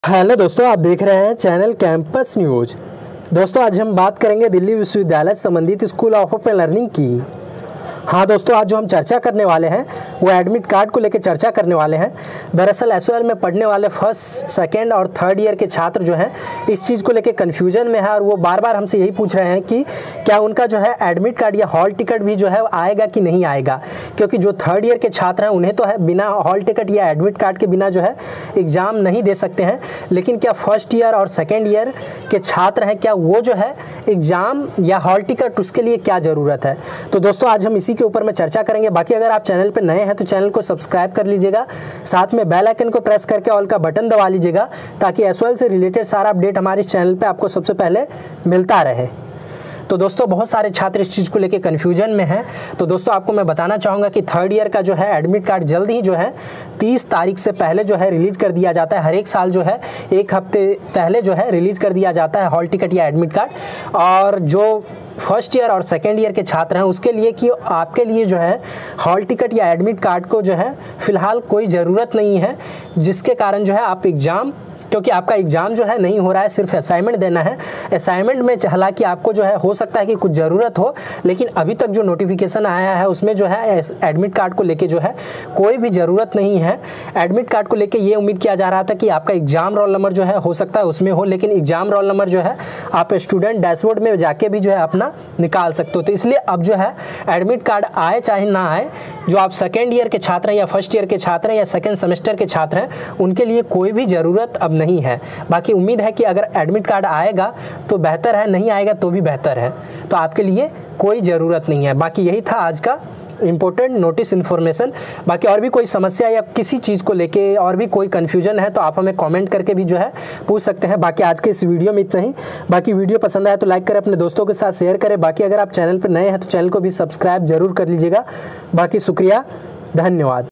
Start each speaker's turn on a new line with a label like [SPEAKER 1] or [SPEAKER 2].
[SPEAKER 1] Hello दोस्तों, आप देख रहे हैं चैनल कैंपस न्यूज। दोस्तों, आज हम बात करेंगे दिल्ली विश्वविद्यालय से संबंधित स्कूल ऑफ ओपन लर्निंग की। हाँ दोस्तों, आज जो हम चर्चा करने वाले हैं वो एडमिट कार्ड को लेकर चर्चा करने वाले हैं। दरअसल एसओएल में पढ़ने वाले फर्स्ट, सेकेंड और थर्ड ईयर के छात्र जो हैं इस चीज़ को लेकर कन्फ्यूजन में है और वो बार बार हमसे यही पूछ रहे हैं कि क्या उनका जो है एडमिट कार्ड या हॉल टिकट भी जो है आएगा कि नहीं आएगा। क्योंकि जो थर्ड ईयर के छात्र हैं उन्हें तो है बिना हॉल टिकट या एडमिट कार्ड के बिना जो है एग्ज़ाम नहीं दे सकते हैं, लेकिन क्या फर्स्ट ईयर और सेकेंड ईयर के छात्र हैं, क्या वो जो है एग्ज़ाम या हॉल टिकट उसके लिए क्या ज़रूरत है। तो दोस्तों, आज हम इसी के ऊपर में चर्चा करेंगे। बाकी अगर आप चैनल पर नए हैं तो चैनल को सब्सक्राइब कर लीजिएगा, साथ में बेल आइकन को प्रेस करके ऑल का बटन दबा लीजिएगा ताकि एसओएल से रिलेटेड सारा अपडेट हमारे इस चैनल पे आपको सबसे पहले मिलता रहे। तो दोस्तों, बहुत सारे छात्र इस चीज़ को लेके कन्फ्यूजन में हैं। तो दोस्तों, आपको मैं बताना चाहूँगा कि थर्ड ईयर का जो है एडमिट कार्ड जल्द ही जो है 30 तारीख से पहले जो है रिलीज़ कर दिया जाता है। हर एक साल जो है एक हफ्ते पहले जो है रिलीज़ कर दिया जाता है हॉल टिकट या एडमिट कार्ड। और जो फर्स्ट ईयर और सेकेंड ईयर के छात्र हैं उसके लिए कि आपके लिए जो है हॉल टिकट या एडमिट कार्ड को जो है फ़िलहाल कोई ज़रूरत नहीं है, जिसके कारण जो है आप एग्ज़ाम, क्योंकि आपका एग्ज़ाम जो है नहीं हो रहा है, सिर्फ असाइनमेंट देना है। असाइनमेंट में हालांकि आपको जो है हो सकता है कि कुछ ज़रूरत हो, लेकिन अभी तक जो नोटिफिकेशन आया है उसमें जो है एडमिट कार्ड को लेके जो है कोई भी ज़रूरत नहीं है। एडमिट कार्ड को लेके ये उम्मीद किया जा रहा था कि आपका एग्ज़ाम रोल नंबर जो है हो सकता है उसमें हो, लेकिन एग्ज़ाम रोल नंबर जो है आप स्टूडेंट डैशबोर्ड में जाके भी जो है अपना निकाल सकते हो। तो इसलिए अब जो है एडमिट कार्ड आए चाहे ना आए, जो आप सेकेंड ईयर के छात्र हैं या फर्स्ट ईयर के छात्र हैं या सेकेंड सेमेस्टर के छात्र हैं उनके लिए कोई भी ज़रूरत अब नहीं है। बाकी उम्मीद है कि अगर एडमिट कार्ड आएगा तो बेहतर है, नहीं आएगा तो भी बेहतर है, तो आपके लिए कोई ज़रूरत नहीं है। बाकी यही था आज का इम्पोर्टेंट नोटिस इन्फॉर्मेशन। बाकी और भी कोई समस्या या किसी चीज़ को लेके और भी कोई कन्फ्यूजन है तो आप हमें कमेंट करके भी जो है पूछ सकते हैं। बाकी आज के इस वीडियो में इतना ही। बाकी वीडियो पसंद आया तो लाइक करें, अपने दोस्तों के साथ शेयर करें। बाकी अगर आप चैनल पर नए हैं तो चैनल को भी सब्सक्राइब जरूर कर लीजिएगा। बाकी शुक्रिया, धन्यवाद।